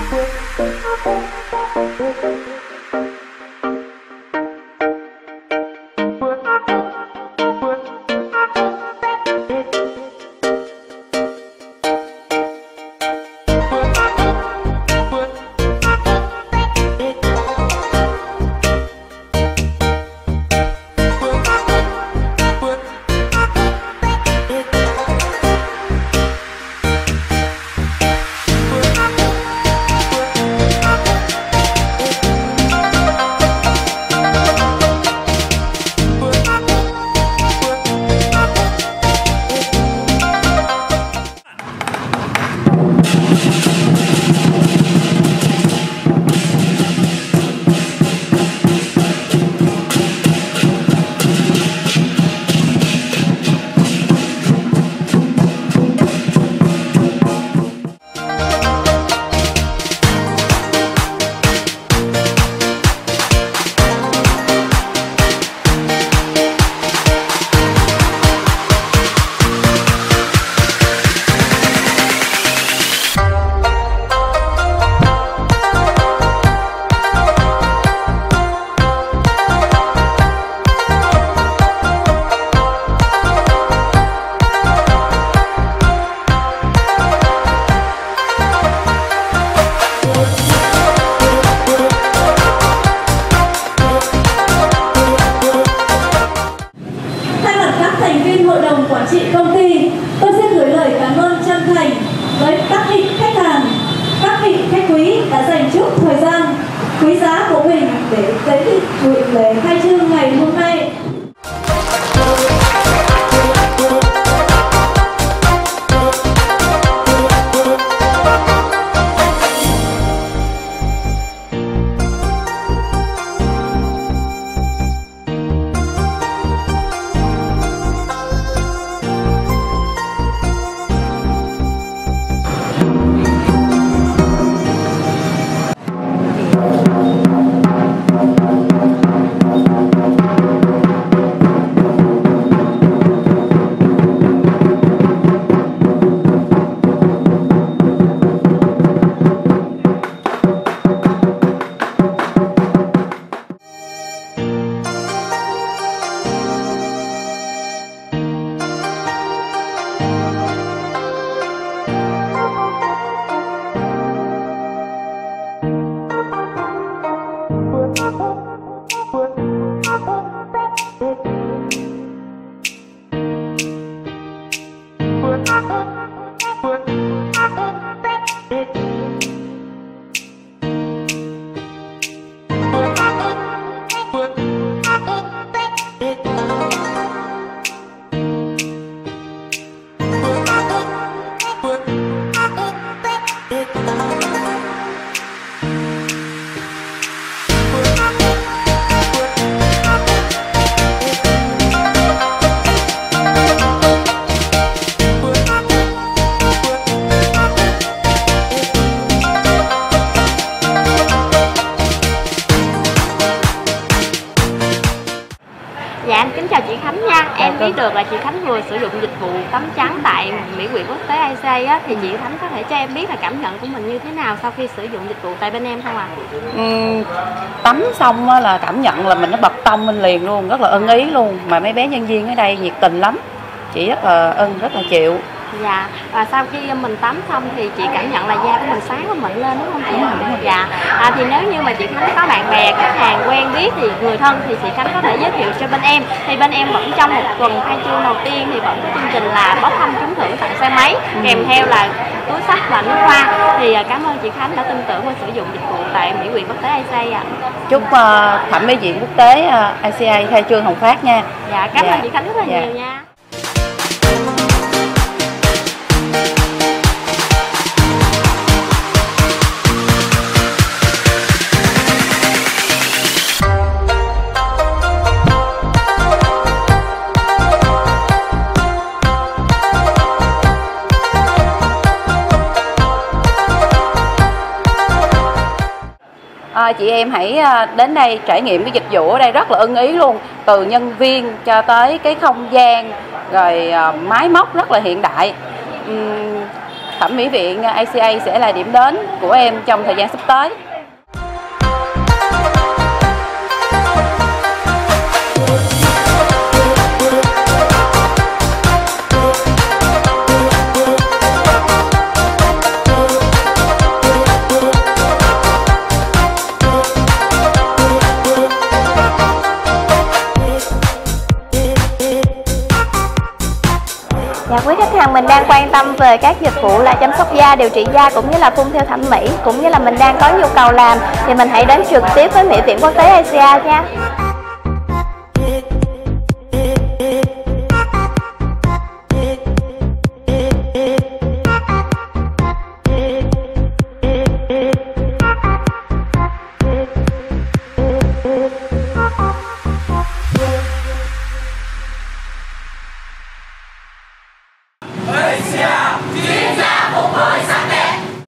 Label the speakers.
Speaker 1: quý giá của mình để tới buổi lễ khai trương ngày hôm nay.
Speaker 2: Dạ, em kính chào chị Khánh nha. Em biết được là chị Khánh vừa sử dụng dịch vụ tắm trắng tại Mỹ Viện Quốc tế KHai á, thì chị Khánh có thể cho em biết là cảm nhận của mình như thế nào sau khi sử dụng dịch vụ tại bên em không ạ?
Speaker 3: Tắm xong là cảm nhận là mình nó bật tông lên liền luôn, rất là ưng ý luôn. Mà mấy bé nhân viên ở đây nhiệt tình lắm, chị rất là ưng, rất là chịu.
Speaker 2: Dạ, và sau khi mình tắm xong thì chị cảm nhận là da của mình sáng và mịn lên đúng không chị? Dạ, thì nếu như mà chị Khánh có bạn bè, khách hàng quen biết thì người thân thì chị Khánh có thể giới thiệu cho bên em. Thì bên em vẫn trong một tuần khai trương đầu tiên thì vẫn có chương trình là bốc thăm trúng thưởng tặng xe máy kèm theo là túi xách và nước hoa. Thì cảm ơn chị Khánh đã tin tưởng và sử dụng dịch vụ tại Mỹ Viện Quốc tế KHai ạ.
Speaker 3: Chúc Thẩm Mỹ Viện Quốc tế KHai khai trương hồng phát nha.
Speaker 2: Dạ, cảm ơn chị Khánh rất là nhiều nha.
Speaker 3: Chị em hãy đến đây trải nghiệm cái dịch vụ ở đây rất là ưng ý luôn, từ nhân viên cho tới cái không gian rồi máy móc rất là hiện đại. Thẩm mỹ viện ACA sẽ là điểm đến của em trong thời gian sắp tới.
Speaker 2: Quý khách hàng mình đang quan tâm về các dịch vụ là chăm sóc da, điều trị da cũng như là phun theo thẩm mỹ, cũng như là mình đang có nhu cầu làm thì mình hãy đến trực tiếp với Mỹ Viện Quốc tế ACA nha.